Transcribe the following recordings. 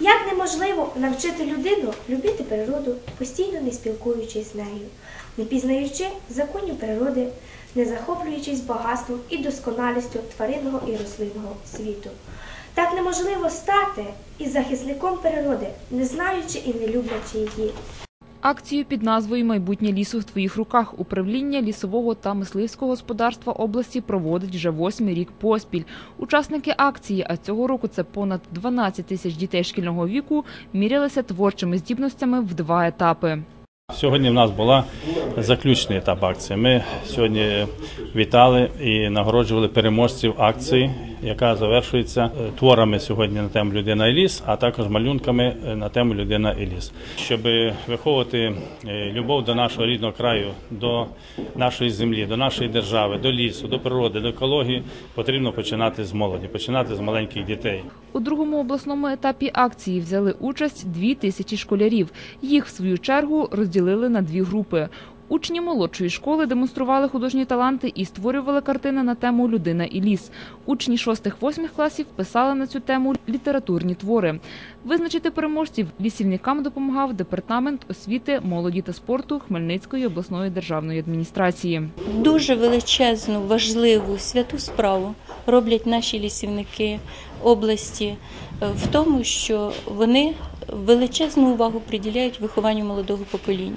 Як неможливо навчити людину любити природу, постійно не спілкуючись з нею, не пізнаючи законів природи, не захоплюючись багатством і досконалістю тваринного і рослинного світу. Так неможливо стати і захисником природи, не знаючи і не люблячи її. Акцію під назвою «Майбутнє лісу в твоїх руках» управління лісового та мисливського господарства області проводить вже 8-й рік поспіль. Учасники акції, а цього року це понад 12 тисяч дітей шкільного віку, мірялися творчими здібностями в 2 етапи. Сьогодні в нас була заключний етап акції. Ми сьогодні вітали і нагороджували переможців акції, яка завершується творами сьогодні на тему «Людина і ліс», а також малюнками на тему «Людина і ліс». Щоб виховувати любов до нашого рідного краю, до нашої землі, до нашої держави, до лісу, до природи, до екології, потрібно починати з молоді, починати з маленьких дітей. У другому обласному етапі акції взяли участь 2000 школярів. Їх, в свою чергу, розділили на 2 групи. Учні молодшої школи демонстрували художні таланти і створювали картини на тему «Людина і ліс». Учні 6-8 класів писали на цю тему літературні твори. Визначити переможців лісівникам допомагав Департамент освіти, молоді та спорту Хмельницької обласної державної адміністрації. Дуже величезну, важливу, святу справу роблять наші лісівники області в тому, що вони величезну увагу приділяють вихованню молодого покоління.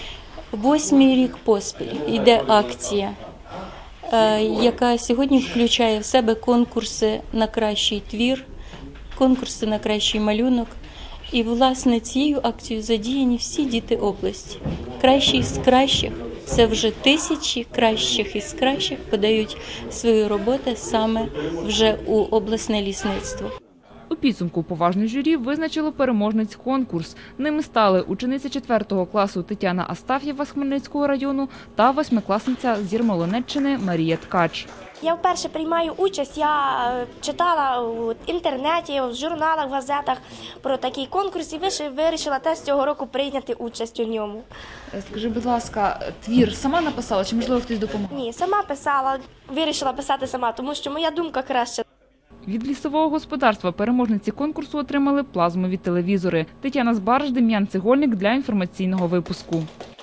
8-й рік поспіль йде акція, яка сьогодні включає в себе конкурси на кращий твір, конкурси на кращий малюнок. І, власне, цією акцією задіяні всі діти області. Кращі з кращих, це вже тисячі кращих із кращих подають свої роботи саме вже у обласне лісництво. У підсумку поважне журі визначило переможниць конкурс. Ними стали учениця 4 класу Тетяна Астаф'єва з Хмельницького району та 8-класниця з Ярмолинеччини Марія Ткач. Я вперше приймаю участь, я читала в інтернеті, в журналах, в газетах про такий конкурс і вирішила теж цього року прийняти участь у ньому. Скажи, будь ласка, твір сама написала чи, можливо, хтось допомагав? Ні, сама писала, вирішила писати сама, тому що моя думка краще. Від лісового господарства переможниці конкурсу отримали плазмові телевізори. Тетяна Збарж, Дем'ян Цегольник для інформаційного випуску.